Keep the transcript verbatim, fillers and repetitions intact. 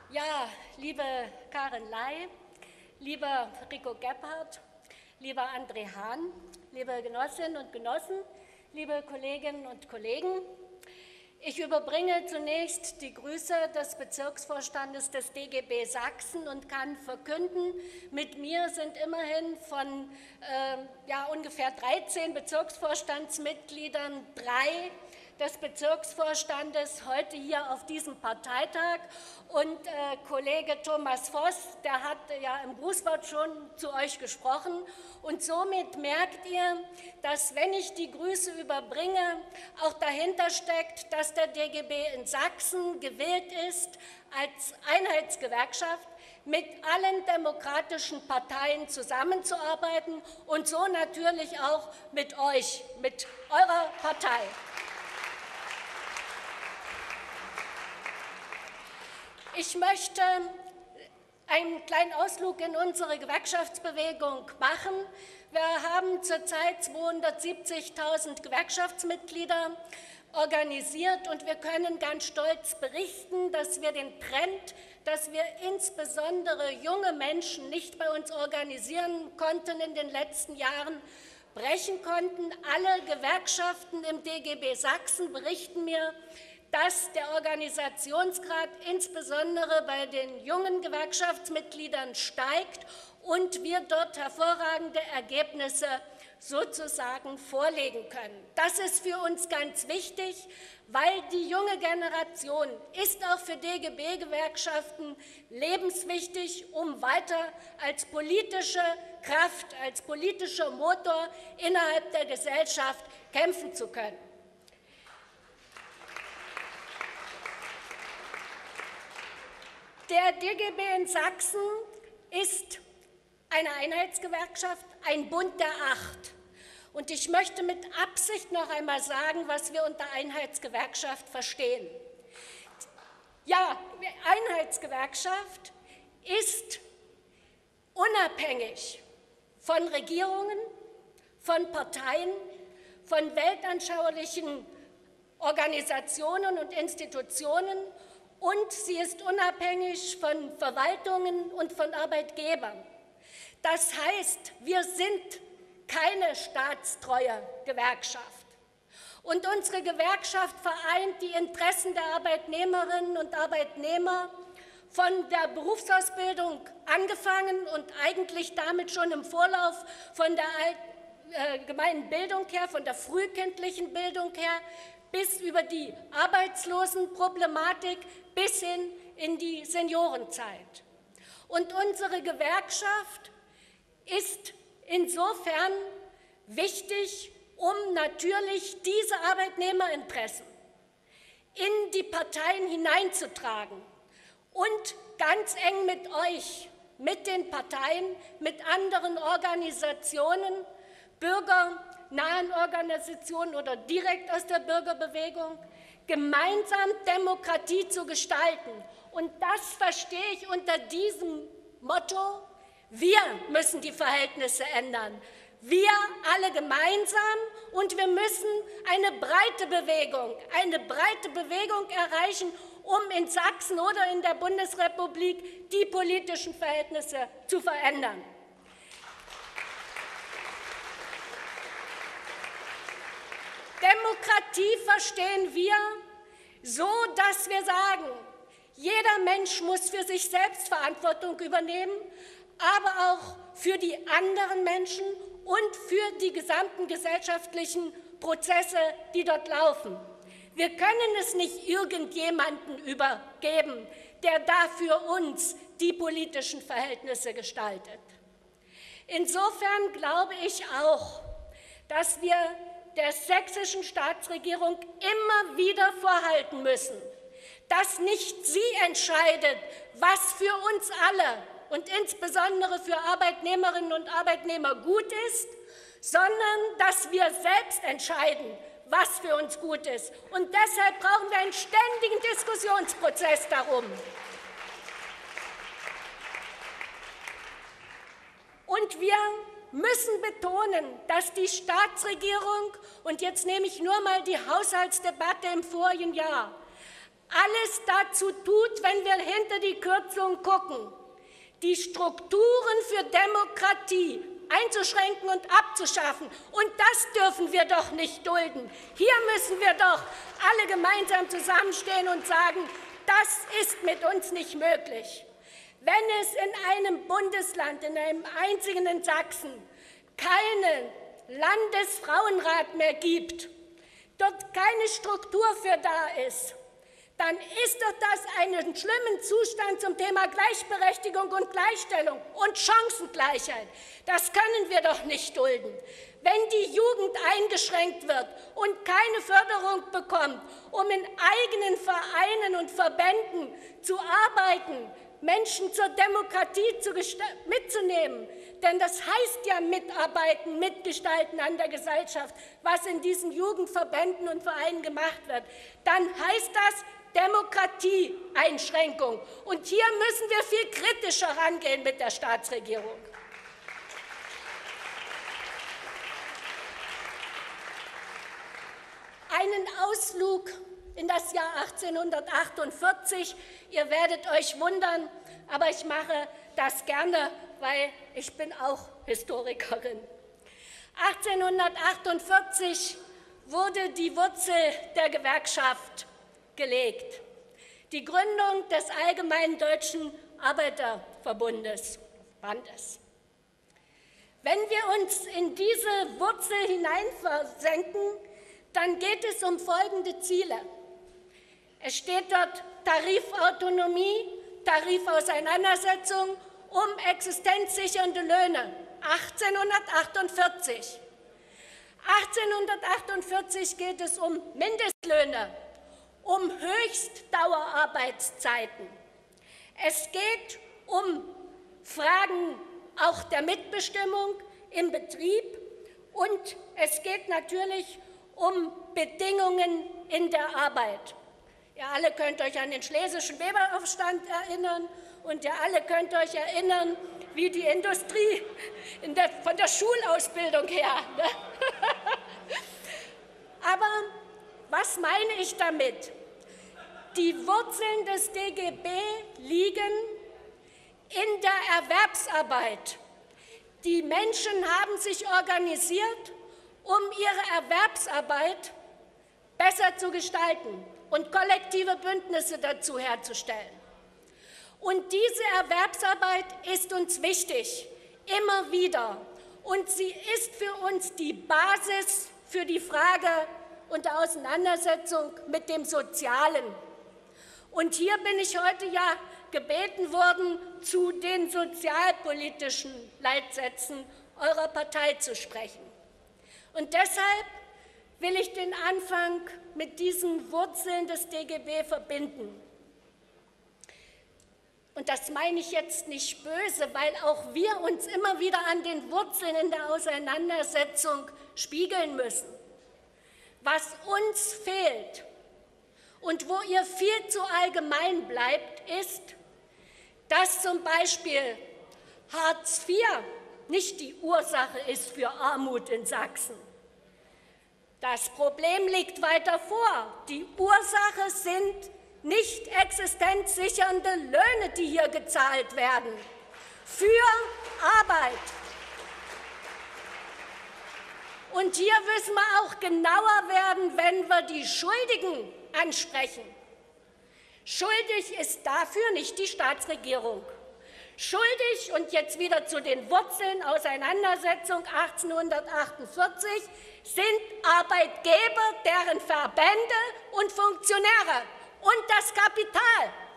Ja, liebe Karin Ley, lieber Rico Gebhardt, lieber André Hahn, liebe Genossinnen und Genossen, liebe Kolleginnen und Kollegen, ich überbringe zunächst die Grüße des Bezirksvorstandes des D G B Sachsen und kann verkünden, mit mir sind immerhin von äh, ja, ungefähr dreizehn Bezirksvorstandsmitgliedern drei des Bezirksvorstandes heute hier auf diesem Parteitag. Und äh, Kollege Thomas Voss, der hat ja im Grußwort schon zu euch gesprochen. Und somit merkt ihr, dass, wenn ich die Grüße überbringe, auch dahinter steckt, dass der D G B in Sachsen gewählt ist als Einheitsgewerkschaft, mit allen demokratischen Parteien zusammenzuarbeiten und so natürlich auch mit euch, mit eurer Partei. Ich möchte einen kleinen Ausflug in unsere Gewerkschaftsbewegung machen. Wir haben zurzeit zweihundertsiebzigtausend Gewerkschaftsmitglieder organisiert und wir können ganz stolz berichten, dass wir den Trend, dass wir insbesondere junge Menschen nicht bei uns organisieren konnten in den letzten Jahren, brechen konnten. Alle Gewerkschaften im D G B Sachsen berichten mir, dass der Organisationsgrad insbesondere bei den jungen Gewerkschaftsmitgliedern steigt und wir dort hervorragende Ergebnisse sozusagen vorlegen können. Das ist für uns ganz wichtig, weil die junge Generation ist auch für D G B-Gewerkschaften lebenswichtig, um weiter als politische Kraft, als politischer Motor innerhalb der Gesellschaft kämpfen zu können. Der D G B in Sachsen ist eine Einheitsgewerkschaft, ein Bund der Acht. Und ich möchte mit Absicht noch einmal sagen, was wir unter Einheitsgewerkschaft verstehen. Ja, Einheitsgewerkschaft ist unabhängig von Regierungen, von Parteien, von weltanschaulichen Organisationen und Institutionen, und sie ist unabhängig von Verwaltungen und von Arbeitgebern. Das heißt, wir sind keine staatstreue Gewerkschaft. Und unsere Gewerkschaft vereint die Interessen der Arbeitnehmerinnen und Arbeitnehmer von der Berufsausbildung angefangen und eigentlich damit schon im Vorlauf von der allgemeinen Bildung her, von der frühkindlichen Bildung her, bis über die Arbeitslosenproblematik bis hin in die Seniorenzeit. Und unsere Gewerkschaft ist insofern wichtig, um natürlich diese Arbeitnehmerinteressen in die Parteien hineinzutragen und ganz eng mit euch, mit den Parteien, mit anderen Organisationen, bürgernahen Organisationen oder direkt aus der Bürgerbewegung, gemeinsam Demokratie zu gestalten. Und das verstehe ich unter diesem Motto: Wir müssen die Verhältnisse ändern. Wir alle gemeinsam, und wir müssen eine breite Bewegung, eine breite Bewegung erreichen, um in Sachsen oder in der Bundesrepublik die politischen Verhältnisse zu verändern. Demokratie verstehen wir so, dass wir sagen, jeder Mensch muss für sich selbst Verantwortung übernehmen, aber auch für die anderen Menschen und für die gesamten gesellschaftlichen Prozesse, die dort laufen. Wir können es nicht irgendjemandem übergeben, der da für uns die politischen Verhältnisse gestaltet. Insofern glaube ich auch, dass wir der sächsischen Staatsregierung immer wieder vorhalten müssen, dass nicht sie entscheidet, was für uns alle und insbesondere für Arbeitnehmerinnen und Arbeitnehmer gut ist, sondern dass wir selbst entscheiden, was für uns gut ist. Und deshalb brauchen wir einen ständigen Diskussionsprozess darum. Und wir müssen betonen, dass die Staatsregierung, und jetzt nehme ich nur mal die Haushaltsdebatte im vorigen Jahr, alles dazu tut, wenn wir hinter die Kürzung gucken, die Strukturen für Demokratie einzuschränken und abzuschaffen. Und das dürfen wir doch nicht dulden. Hier müssen wir doch alle gemeinsam zusammenstehen und sagen, das ist mit uns nicht möglich. Wenn es in einem Bundesland, in einem einzigen in Sachsen, keinen Landesfrauenrat mehr gibt, dort keine Struktur für da ist, dann ist doch das einen schlimmen Zustand zum Thema Gleichberechtigung und Gleichstellung und Chancengleichheit. Das können wir doch nicht dulden. Wenn die Jugend eingeschränkt wird und keine Förderung bekommt, um in eigenen Vereinen und Verbänden zu arbeiten, Menschen zur Demokratie zu mitzunehmen, denn das heißt ja mitarbeiten, mitgestalten an der Gesellschaft, was in diesen Jugendverbänden und Vereinen gemacht wird, dann heißt das Demokratieeinschränkung. Und hier müssen wir viel kritischer rangehen mit der Staatsregierung. Einen Ausflug in das Jahr achtzehnhundertachtundvierzig. Ihr werdet euch wundern, aber ich mache das gerne, weil ich bin auch Historikerin. achtzehnhundertachtundvierzig wurde die Wurzel der Gewerkschaft gelegt. Die Gründung des Allgemeinen Deutschen Arbeiterverbundes. Bandes. Wenn wir uns in diese Wurzel hineinversenken, dann geht es um folgende Ziele. Es steht dort Tarifautonomie, Tarifauseinandersetzung, um existenzsichernde Löhne. achtzehnhundertachtundvierzig. achtzehnhundertachtundvierzig geht es um Mindestlöhne, um Höchstdauerarbeitszeiten. Es geht um Fragen auch der Mitbestimmung im Betrieb und es geht natürlich um Bedingungen in der Arbeit. Ihr alle könnt euch an den Schlesischen Weberaufstand erinnern und ihr alle könnt euch erinnern, wie die Industrie in der, von der Schulausbildung her. Ne? Aber was meine ich damit? Die Wurzeln des D G B liegen in der Erwerbsarbeit. Die Menschen haben sich organisiert, um ihre Erwerbsarbeit besser zu gestalten und kollektive Bündnisse dazu herzustellen. Und diese Erwerbsarbeit ist uns wichtig, immer wieder. Und sie ist für uns die Basis für die Frage und der Auseinandersetzung mit dem Sozialen. Und hier bin ich heute ja gebeten worden, zu den sozialpolitischen Leitsätzen eurer Partei zu sprechen. Und deshalb will ich den Anfang mit diesen Wurzeln des D G B verbinden. Und das meine ich jetzt nicht böse, weil auch wir uns immer wieder an den Wurzeln in der Auseinandersetzung spiegeln müssen. Was uns fehlt und wo ihr viel zu allgemein bleibt, ist, dass zum Beispiel Hartz vier nicht die Ursache ist für Armut in Sachsen. Das Problem liegt weiter vor. Die Ursache sind nicht existenzsichernde Löhne, die hier gezahlt werden, für Arbeit. Und hier müssen wir auch genauer werden, wenn wir die Schuldigen ansprechen. Schuldig ist dafür nicht die Staatsregierung. Schuldig, und jetzt wieder zu den Wurzeln, Auseinandersetzung achtzehnhundertachtundvierzig, sind Arbeitgeber, deren Verbände und Funktionäre und das Kapital.